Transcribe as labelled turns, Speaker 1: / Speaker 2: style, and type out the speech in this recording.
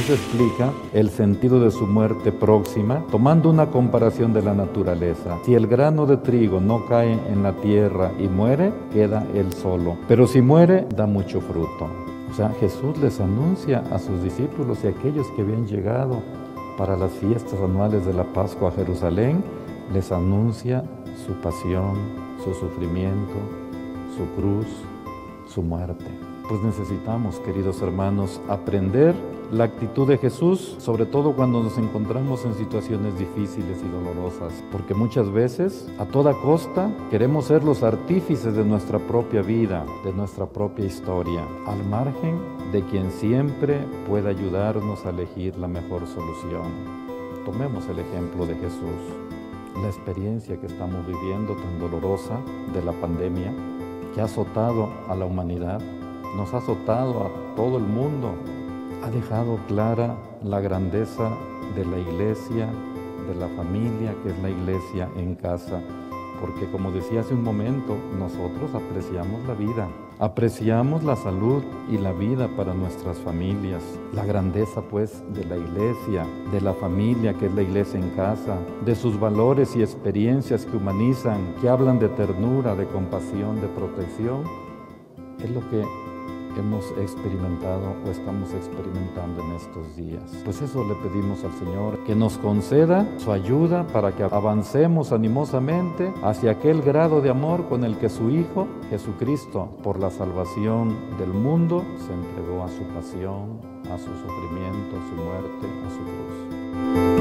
Speaker 1: Jesús explica el sentido de su muerte próxima tomando una comparación de la naturaleza. Si el grano de trigo no cae en la tierra y muere, queda él solo, pero si muere, da mucho fruto. O sea, Jesús les anuncia a sus discípulos y a aquellos que habían llegado para las fiestas anuales de la Pascua a Jerusalén, les anuncia su pasión, su sufrimiento, su cruz, su muerte. Pues necesitamos, queridos hermanos, aprender la actitud de Jesús, sobre todo cuando nos encontramos en situaciones difíciles y dolorosas, porque muchas veces, a toda costa, queremos ser los artífices de nuestra propia vida, de nuestra propia historia, al margen de quien siempre pueda ayudarnos a elegir la mejor solución. Tomemos el ejemplo de Jesús. La experiencia que estamos viviendo tan dolorosa de la pandemia, que ha azotado a la humanidad, nos ha azotado a todo el mundo, ha dejado clara la grandeza de la iglesia, de la familia, que es la iglesia en casa. Porque como decía hace un momento, nosotros apreciamos la vida, apreciamos la salud y la vida para nuestras familias. La grandeza pues de la iglesia, de la familia que es la iglesia en casa, de sus valores y experiencias que humanizan, que hablan de ternura, de compasión, de protección, es lo que hemos experimentado o estamos experimentando en estos días. Pues eso le pedimos al Señor, que nos conceda su ayuda para que avancemos animosamente hacia aquel grado de amor con el que su Hijo, Jesucristo, por la salvación del mundo, se entregó a su pasión, a su sufrimiento, a su muerte, a su cruz.